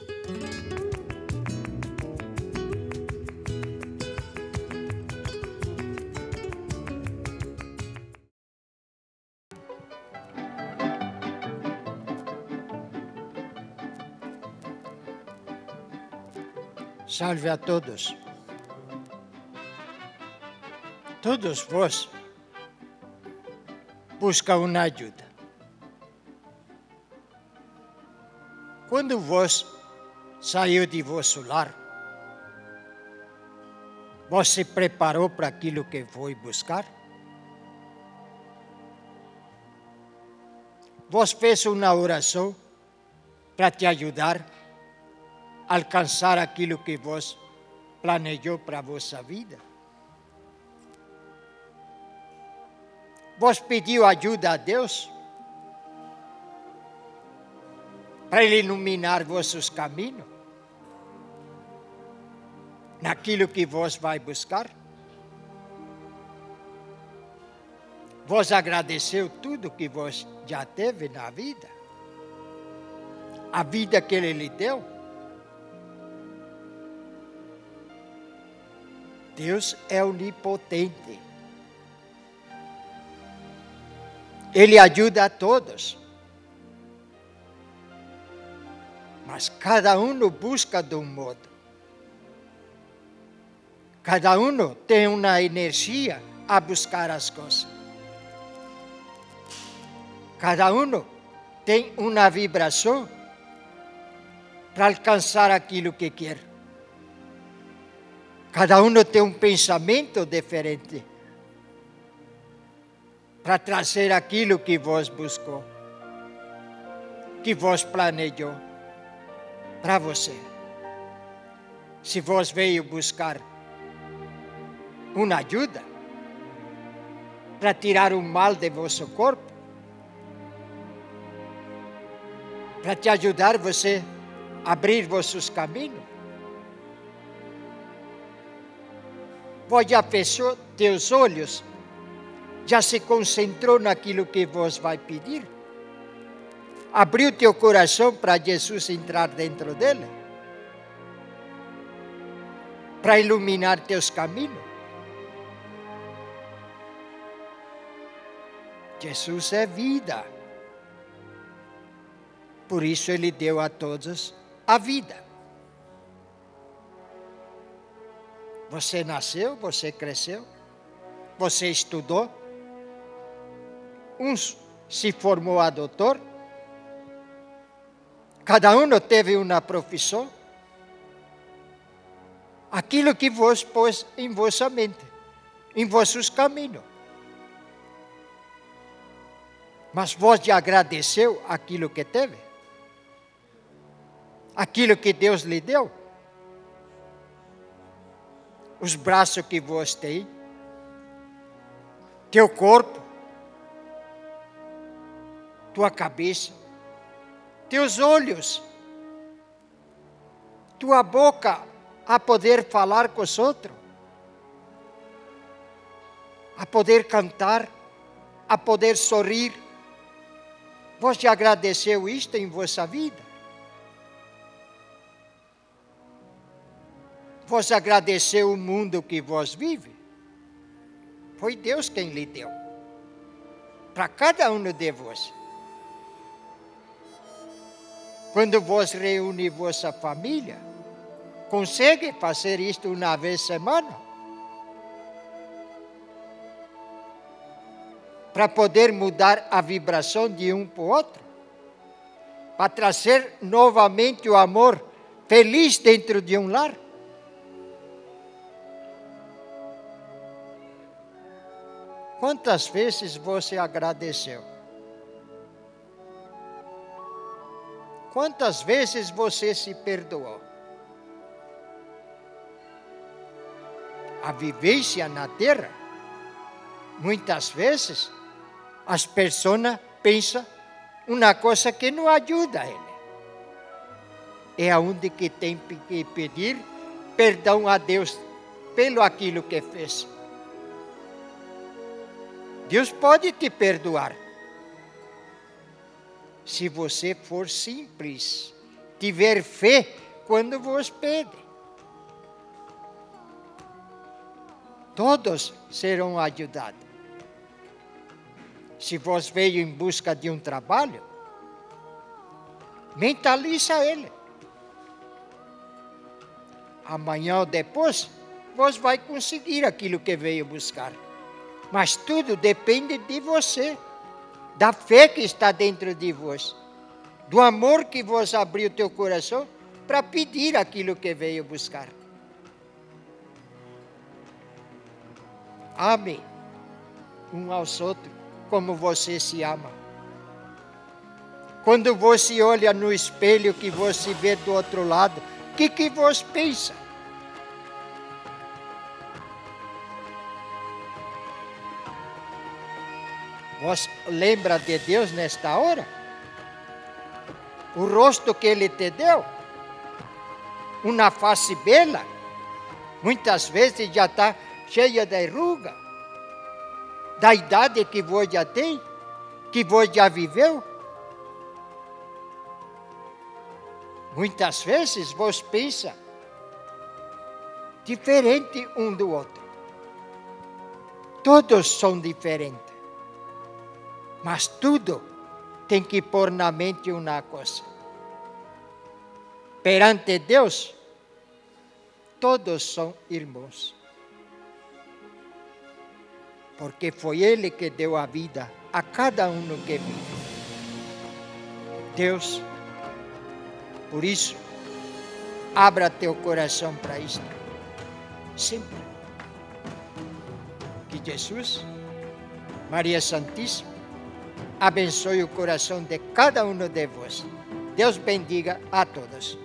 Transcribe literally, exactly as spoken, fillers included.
Salve a todos. Todos vós buscam uma ajuda. Quando vós saiu de vosso lar, vós se preparou para aquilo que foi buscar? Vós fez uma oração para te ajudar a alcançar aquilo que vós planejou para a vossa vida? Vós pediu ajuda a Deus para Ele iluminar vossos caminhos naquilo que vós vai buscar? Vós agradeceu tudo que vós já teve na vida? A vida que Ele lhe deu? Deus é onipotente. Ele ajuda a todos. Mas cada um busca de um modo. Cada um tem uma energia a buscar as coisas. Cada um tem uma vibração para alcançar aquilo que quer. Cada um tem um pensamento diferente para trazer aquilo que vós buscou, que vós planejou para você. Se vós veio buscar uma ajuda para tirar o mal de vosso corpo, para te ajudar você a abrir vossos caminhos, vós já fechou teus olhos, já se concentrou naquilo que vós vai pedir? Abriu teu coração para Jesus entrar dentro dele? Para iluminar teus caminhos? Jesus é vida. Por isso Ele deu a todos a vida. Você nasceu, você cresceu, você estudou, uns se formou a doutor, cada um teve uma profissão, aquilo que vos pôs em vossa mente, em vossos caminhos. Mas vós já agradeceu aquilo que teve? Aquilo que Deus lhe deu? Os braços que vós tem, teu corpo, tua cabeça, teus olhos, tua boca a poder falar com os outros, a poder cantar, a poder sorrir. Vós já agradeceu isto em vossa vida? Vós agradeceu o mundo que vós vive? Foi Deus quem lhe deu. Para cada um de vós. Quando vós reúne vossa família, consegue fazer isto uma vez por semana? Para poder mudar a vibração de um para o outro? Para trazer novamente o amor feliz dentro de um lar? Quantas vezes você agradeceu? Quantas vezes você se perdoou? A vivência na terra, muitas vezes, as pessoas pensam uma coisa que não ajuda ele. É onde que tem que pedir perdão a Deus pelo aquilo que fez. Deus pode te perdoar. Se você for simples, tiver fé quando vos pede. Todos serão ajudados. Se vos veio em busca de um trabalho, mentaliza ele. Amanhã ou depois, vos vai conseguir aquilo que veio buscar. Mas tudo depende de você, da fé que está dentro de vós, do amor que vos abriu teu coração para pedir aquilo que veio buscar. Ame um aos outros como você se ama. Quando você olha no espelho que você vê do outro lado, o que, que você pensa? Você lembra de Deus nesta hora? O rosto que Ele te deu? Uma face bela? Muitas vezes já está cheia de ruga. Da idade que você já tem, que você já viveu. Muitas vezes você pensa diferente um do outro. Todos são diferentes. Mas tudo tem que pôr na mente uma coisa. Perante Deus, todos são irmãos. Porque foi Ele que deu a vida a cada um que vive. Deus, por isso, abra teu coração para isto. Sempre. Que Jesus, Maria Santíssima, abençoe o coração de cada um de vós. Deus bendiga a todos.